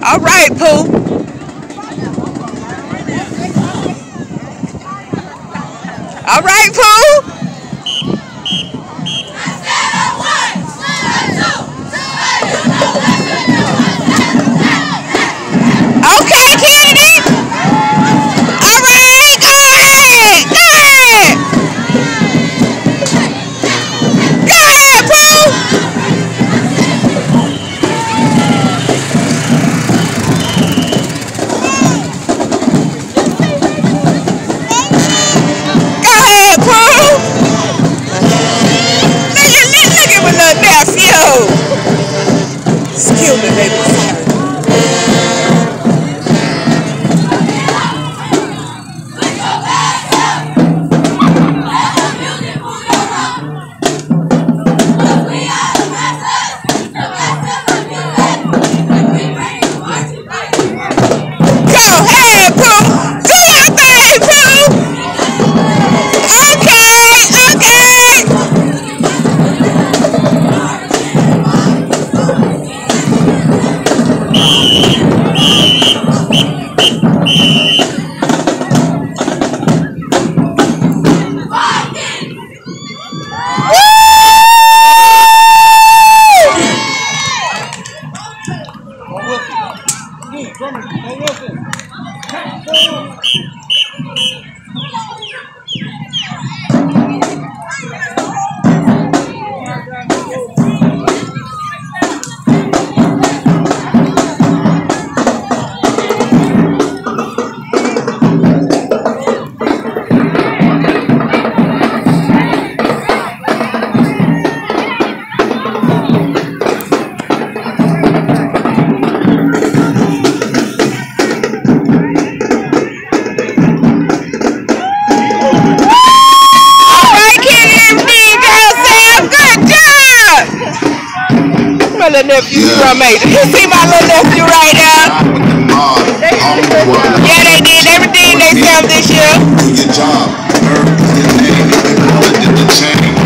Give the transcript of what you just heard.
All right, Pooh. All right, Pooh. Okay, Kennedy. All right, go ahead. Go ahead. Go ahead, Pooh. Go ahead, Pooh. Look at my little nephew. Excuse me, baby. Sorry. Little nephew, you see my little nephew right now? Yeah, they did everything they filmed this year. Good job.